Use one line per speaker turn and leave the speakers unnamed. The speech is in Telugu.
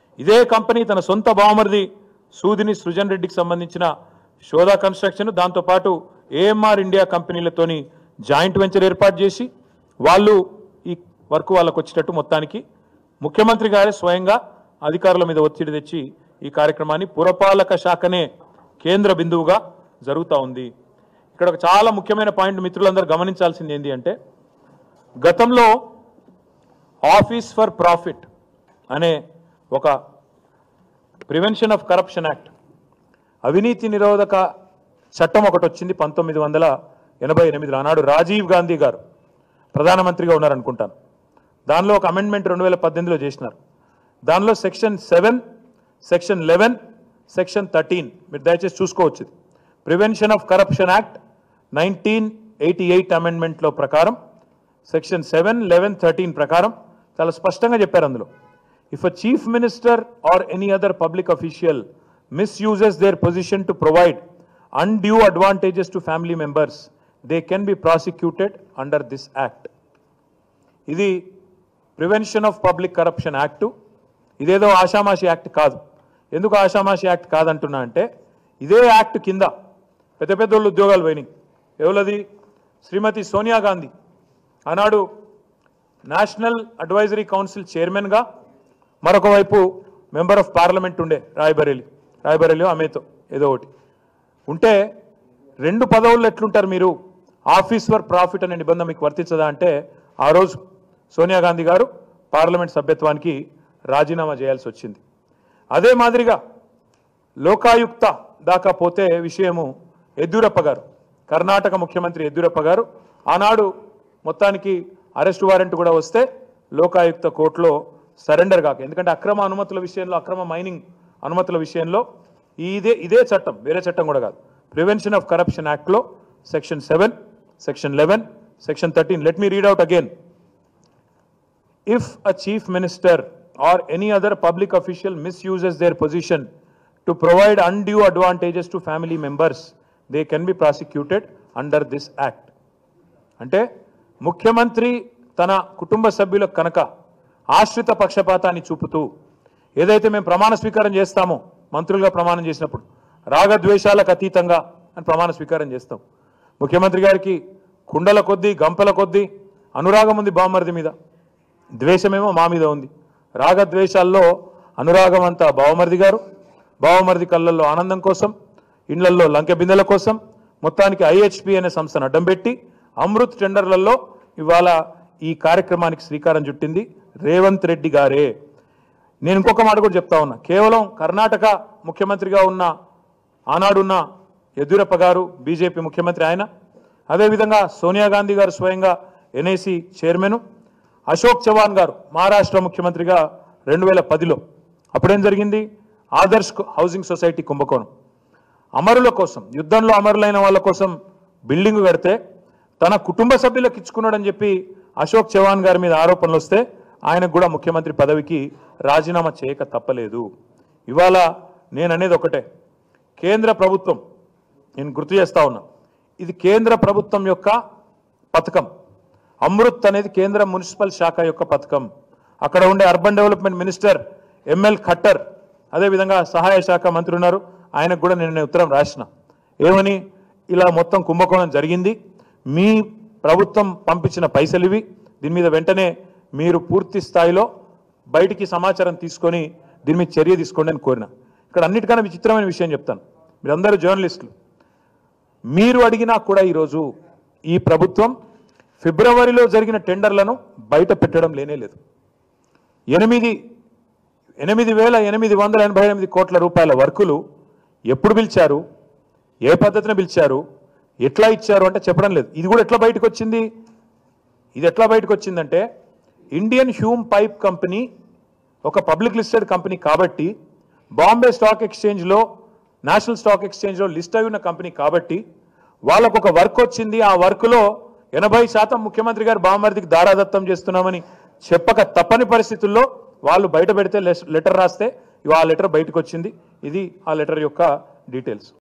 ఇదే కంపెనీ తన సొంత బావమరిది సూదిని సృజన్ రెడ్డికి సంబంధించిన శోధా కన్స్ట్రక్షన్ దాంతో పాటు ఏఎంఆర్ ఇండియా కంపెనీలతోని జాయింట్ వెంచర్ ఏర్పాటు చేసి వాళ్ళు ఈ వర్క్ వాళ్ళకు వచ్చేటట్టు మొత్తానికి ముఖ్యమంత్రి గారే స్వయంగా అధికారుల మీద ఒత్తిడి తెచ్చి ఈ కార్యక్రమాన్ని పురపాలక శాఖనే కేంద్ర బిందువుగా జరుగుతూ ఉంది. ఇక్కడ ఒక చాలా ముఖ్యమైన పాయింట్ మిత్రులందరూ గమనించాల్సింది ఏంటి అంటే, గతంలో ఆఫీస్ ఫర్ ప్రాఫిట్ అనే ఒక ప్రివెన్షన్ ఆఫ్ కరప్షన్ యాక్ట్, అవినీతి నిరోధక చట్టం ఒకటి వచ్చింది 1988. ఆనాడు రాజీవ్ గాంధీ గారు ప్రధానమంత్రిగా ఉన్నారనుకుంటాను. దానిలో ఒక అమెండ్మెంట్ 2018లో చేసినారు. దానిలో సెక్షన్ 7, సెక్షన్ 11, సెక్షన్ 13 మీరు దయచేసి చూసుకోవచ్చు. ప్రివెన్షన్ ఆఫ్ కరప్షన్ యాక్ట్ 1988 అమెండ్మెంట్లో ప్రకారం సెక్షన్ 7, 11, 13 ప్రకారం చాలా స్పష్టంగా చెప్పారు అందులో, if a chief minister or any other public official misuses their position to provide undue advantages to family members, they can be prosecuted under this act. ఇది prevention of public corruption act. ఇదేదో ఆషామాషి యాక్ట్ కాదు. ఎందుకు ఆషామాషి యాక్ట్ కాదంటున్నా అంటే, ఇదే యాక్ట్ కింద పెద్ద పెద్ద వాళ్ళు ఉద్యోగాలు పోయినాయి. ఎవరది? శ్రీమతి సోనియా గాంధీ ఆనాడు నేషనల్ అడ్వైజరీ కౌన్సిల్ చైర్మన్గా, మరొక వైపు మెంబర్ ఆఫ్ పార్లమెంట్ ఉండే రాయ్బరేలీ ఆమెతో ఏదో ఒకటి ఉంటే, 2 పదవుల్లో ఎట్లుంటారు మీరు? ఆఫీస్ ఫర్ ప్రాఫిట్ అనే నిబంధన మీకు వర్తించదా అంటే, ఆ రోజు సోనియా గాంధీ గారు పార్లమెంట్ సభ్యత్వానికి రాజీనామా చేయాల్సి వచ్చింది. అదే మాదిరిగా లోకాయుక్త దాకా పోతే విషయము యడ్యూరప్ప గారు, కర్ణాటక ముఖ్యమంత్రి యడ్యూరప్ప గారు ఆనాడు మొత్తానికి అరెస్ట్ వారెంట్ కూడా వస్తే లోకాయుక్త కోర్టులో సరెండర్ కాక, ఎందుకంటే అక్రమ అనుమతుల విషయంలో, అక్రమ మైనింగ్ అనుమతుల విషయంలో ఇదే చట్టం, వేరే చట్టం కూడా కాదు, ప్రివెన్షన్ ఆఫ్ కరప్షన్ యాక్ట్లో section 7, section 11, section 13. Let me read out again. If a chief minister or any other public official misuses their position to provide undue advantages to family members, they can be prosecuted under this act. అంటే ముఖ్యమంత్రి తన కుటుంబ సభ్యులకు కనుక ఆశ్రిత పక్షపాతాన్ని చూపుతూ, ఏదైతే మేము ప్రమాణ స్వీకారం చేస్తామో మంత్రులుగా ప్రమాణం చేసినప్పుడు రాగద్వేషాలకు అతీతంగా అని ప్రమాణ స్వీకారం చేస్తాం. ముఖ్యమంత్రి గారికి కుండల కొద్దీ గంపల కొద్దీ అనురాగం ఉంది బావమరిది మీద, ద్వేషమేమో మా మీద ఉంది. రాగద్వేషాల్లో అనురాగం అంతా బావమరిది గారు, బావమరిది కళ్ళల్లో ఆనందం కోసం, ఇండ్లల్లో లంకె బిందెల కోసం మొత్తానికి ఐహెచ్పి అనే సంస్థను అడ్డం పెట్టి అమృత్ టెండర్లలో ఇవాళ ఈ కార్యక్రమానికి శ్రీకారం చుట్టింది రేవంత్ రెడ్డి గారే. నేను ఇంకొక మాట కూడా చెప్తా ఉన్నా, కేవలం కర్ణాటక ముఖ్యమంత్రిగా ఉన్న ఆనాడున్న యడ్యూరప్ప గారు బీజేపీ ముఖ్యమంత్రి ఆయన, అదేవిధంగా సోనియా గాంధీ గారు స్వయంగా ఎన్ఐసి చైర్మన్, అశోక్ చవాన్ గారు మహారాష్ట్ర ముఖ్యమంత్రిగా 2010లో అప్పుడేం జరిగింది? ఆదర్శ్ హౌసింగ్ సొసైటీ కుంభకోణం. అమరుల కోసం, యుద్ధంలో అమరులైన వాళ్ళ కోసం బిల్డింగ్ కడితే తన కుటుంబ సభ్యులకు ఇచ్చుకున్నాడని చెప్పి అశోక్ చవాన్ గారి మీద ఆరోపణలు వస్తే ఆయనకు కూడా ముఖ్యమంత్రి పదవికి రాజీనామా చేయక తప్పలేదు. ఇవాళ నేను అనేది ఒకటే, కేంద్ర ప్రభుత్వం, నేను గుర్తు చేస్తా ఉన్నా, ఇది కేంద్ర ప్రభుత్వం యొక్క పథకం. అమృత్ అనేది కేంద్ర మున్సిపల్ శాఖ యొక్క పథకం. అక్కడ ఉండే urban development minister ML Khattar, అదేవిధంగా సహాయ శాఖ మంత్రి ఉన్నారు, ఆయనకు కూడా నేను ఉత్తరం రాసిన, ఏమని, ఇలా మొత్తం కుంభకోణం జరిగింది, మీ ప్రభుత్వం పంపించిన పైసలు ఇవి, దీని మీద వెంటనే మీరు పూర్తి స్థాయిలో బయటికి సమాచారం తీసుకొని దీని మీద చర్య తీసుకోండి అని కోరిన. ఇక్కడ అన్నిటికన్నా విచిత్రమైన విషయం చెప్తాను, మీరందరూ జర్నలిస్టులు, మీరు అడిగినా కూడా ఈరోజు ఈ ప్రభుత్వం ఫిబ్రవరిలో జరిగిన టెండర్లను బయట పెట్టడం లేనేలేదు. 8,888 కోట్ల రూపాయల వర్కులు ఎప్పుడు పిలిచారు, ఏ పద్ధతిని పిలిచారు, ఎట్లా ఇచ్చారు అంటే చెప్పడం లేదు. ఇది కూడా ఎట్లా బయటకు వచ్చింది? ఇది ఎట్లా బయటకు వచ్చిందంటే, ఇండియన్ హ్యూమ్ పైప్ కంపెనీ ఒక పబ్లిక్ లిస్టెడ్ కంపెనీ కాబట్టి, బాంబే స్టాక్ ఎక్స్చేంజ్లో, నేషనల్ స్టాక్ ఎక్స్చేంజ్లో లిస్ట్ అయి ఉన్న కంపెనీ కాబట్టి వాళ్ళకు ఒక వర్క్ వచ్చింది. ఆ వర్క్లో 80% ముఖ్యమంత్రి గారు బావమరిదికి దారాదత్తం చేస్తున్నామని చెప్పక తప్పని పరిస్థితుల్లో వాళ్ళు బయట పెడితే లెటర్ రాస్తే ఆ లెటర్ బయటకు వచ్చింది. ఇది ఆ లెటర్ యొక్క డీటెయిల్స్.